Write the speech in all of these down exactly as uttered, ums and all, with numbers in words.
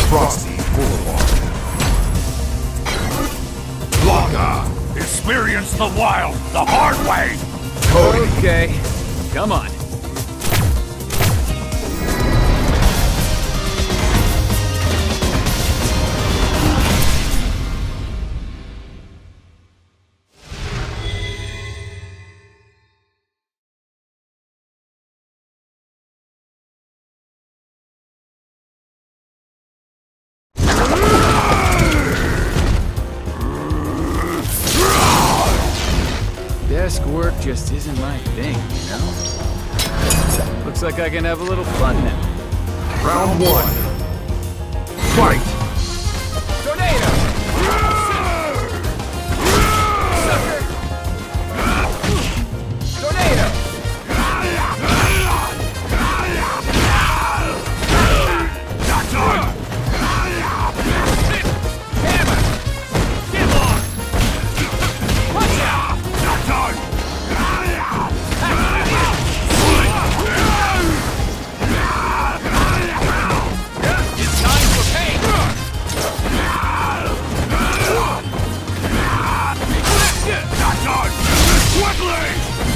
Frosty Boulevard. Blanca! Experience the wild the hard way! Cody! Okay, come on. Desk work just isn't my thing, you know? Looks like I can have a little fun now. Round one. Fight! Tornado! Sucker! Tornado! Not done! Hammer! Get off! Watch out! Not done! It's time for pain! Not done! Quickly!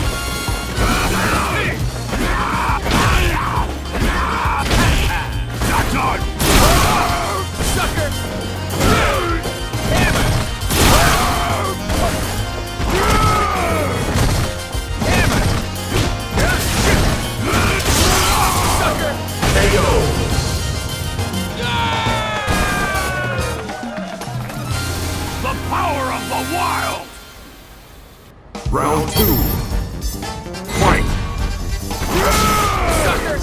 Not done! Sucker! Hammer! Hammer! Sucker! K O! The power of the wild! Round two. Fight! Sucker!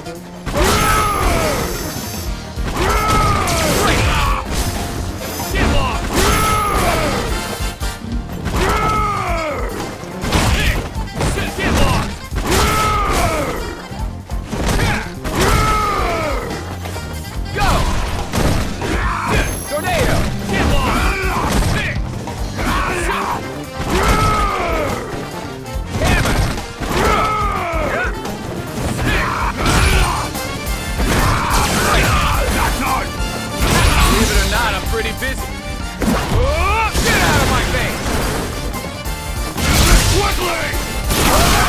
Get off! Get off! Go! Tornado! Get off! Hammer! Not done! Believe it or not, I'm pretty busy. Oh, get out of my face! Quickly!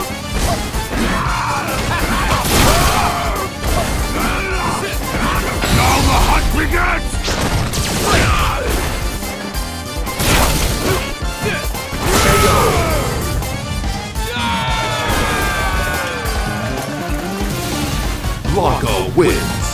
Now the hunt begins! Blanca wins.